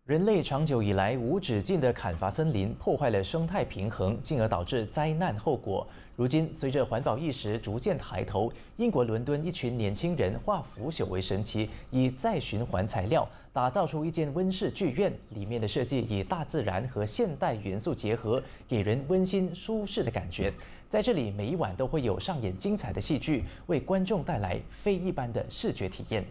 人类长久以来无止境地砍伐森林，破坏了生态平衡，进而导致灾难后果。如今，随着环保意识逐渐抬头，英国伦敦一群年轻人化腐朽为神奇，以再循环材料打造出一间温室剧院。里面的设计以大自然和现代元素结合，给人温馨舒适的感觉。在这里，每一晚都会有上演精彩的戏剧，为观众带来非一般的视觉体验。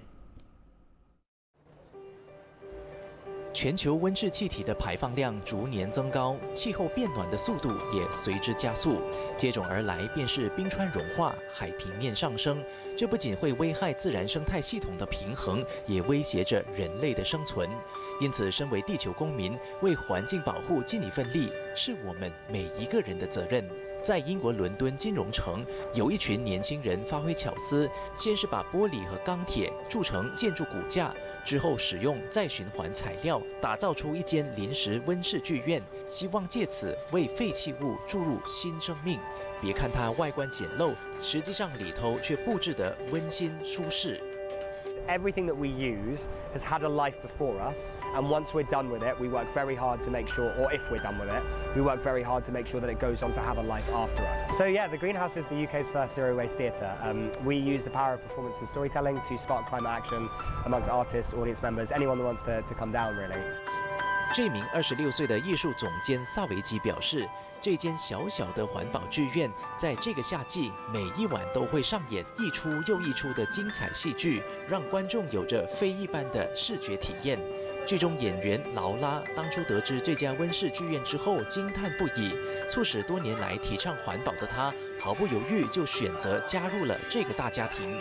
全球温室气体的排放量逐年增高，气候变暖的速度也随之加速。接踵而来便是冰川融化、海平面上升，这不仅会危害自然生态系统的平衡，也威胁着人类的生存。因此，身为地球公民，为环境保护尽一份力，是我们每一个人的责任。 在英国伦敦金融城，有一群年轻人发挥巧思，先是把玻璃和钢铁铸成建筑骨架，之后使用再循环材料，打造出一间临时温室剧院，希望借此为废弃物注入新生命。别看它外观简陋，实际上里头却布置得温馨舒适。 Everything that we use has had a life before us, and once we're done with it, we work very hard to make sure, or if we're done with it, we work very hard to make sure that it goes on to have a life after us. So yeah, the Greenhouse is the UK's first zero-waste theatre. We use the power of performance and storytelling to spark climate action amongst artists, audience members, anyone that wants to come down really. 这名26岁的艺术总监萨维基表示，这间小小的环保剧院在这个夏季每一晚都会上演一出又一出的精彩戏剧，让观众有着非一般的视觉体验。剧中演员劳拉当初得知这家温室剧院之后惊叹不已，促使多年来提倡环保的她毫不犹豫就选择加入了这个大家庭。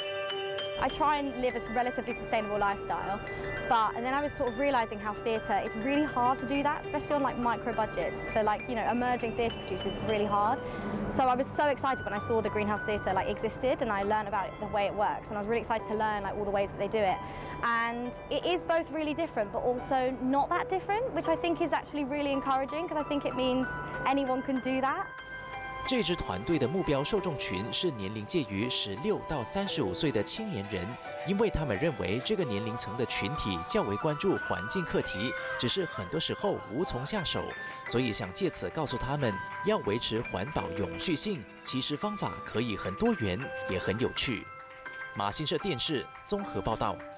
I try and live a relatively sustainable lifestyle, and then I was sort of realising how theatre, it's really hard to do that, especially on like micro budgets. For like, you know, emerging theatre producers, it's really hard. So I was so excited when I saw the Greenhouse Theatre like existed, and I learned about it, the way it works, and I was really excited to learn like all the ways that they do it. And it is both really different, but also not that different, which I think is actually really encouraging because I think it means anyone can do that. 这支团队的目标受众群是年龄介于16到35岁的青年人，因为他们认为这个年龄层的群体较为关注环境课题，只是很多时候无从下手，所以想借此告诉他们，要维持环保永续性，其实方法可以很多元，也很有趣。马新社电视综合报道。